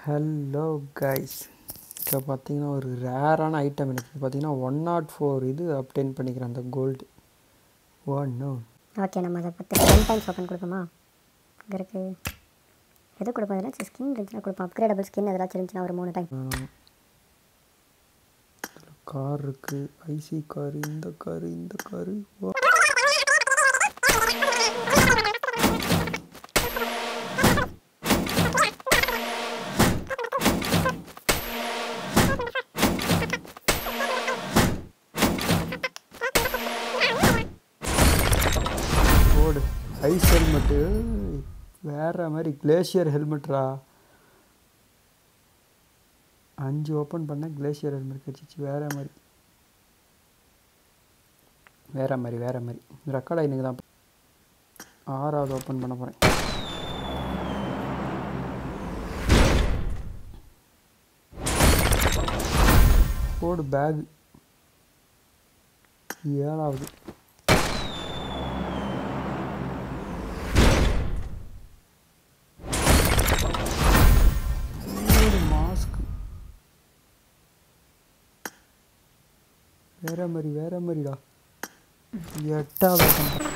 Hello guys, இப்போ பார்த்தீங்கன்னா ஒரு ரேரான ஐட்டம் எனக்கு பார்த்தீங்கன்னா 104 இது அப்டெயின் பண்ணிக்கிறேன் அந்த கோல்டு. நோ ஓகே, நம்ம அதை பற்றி 10 டைம்ஸ் ஓப்பன் கொடுப்போமா? இங்கே இருக்குது எது கொடுப்போம்? ஏதாச்சும் ஸ்கின் இருந்துச்சுன்னா கொடுப்போம். அப்கிரேடபிள் ஸ்கின் ஏதாச்சும் இருந்துச்சுன்னா ஒரு 3 டைம். கார் இருக்குது, ஐசி காரு, இந்த காரு, இந்த காரு. ஓடு ஐஸ் ஹெல்மெட்டு வேற மாதிரி, கிளேஷியர் ஹெல்மெட்ரா. 5 ஓப்பன் பண்ண கிளேஷியர் ஹெல்மெட் கிடச்சிச்சு. வேற மாதிரி ரெக்கார்ட் ஆகினுக்கு தான். 6வது ஓப்பன் பண்ண போகிறேன். போடு பேக். 7வது. மாஸ்க் வேற மாதிரிடா. 8வது.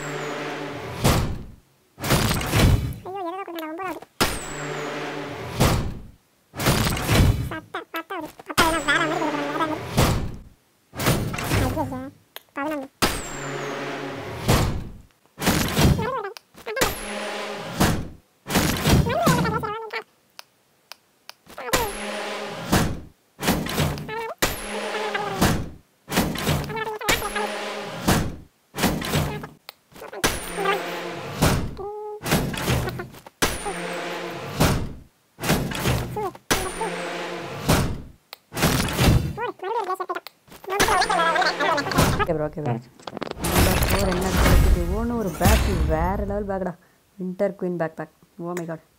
ஓகே என்ன கிடைக்குது? ஒரு பேக், வேறு லெவல் பேக்டா. Winter queen pack pack. Oh my god.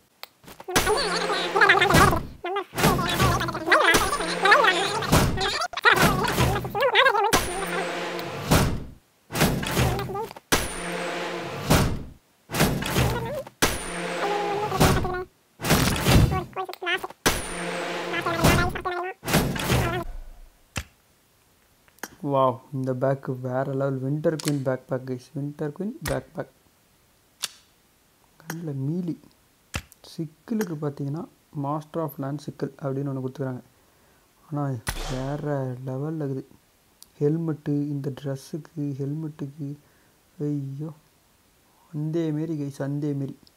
Wow, இந்த பேக்கு வேறு level. Winter queen pack pack guys. Winter queen pack pack. கண்ணில் மீலி. சிக்கிளுக்கு பார்த்தீங்கன்னா மாஸ்டர் ஆஃப் லேண்ட் சிக்கிள் அப்படின்னு ஒன்று கொடுத்துக்கிறாங்க. ஆனால் வேறு லெவலில் இருக்குது. ஹெல்மெட்டு, இந்த ட்ரெஸ்ஸுக்கு ஹெல்மெட்டுக்கு ஐயோ, அந்தேமாரி கைஸ், அந்தேமாரி.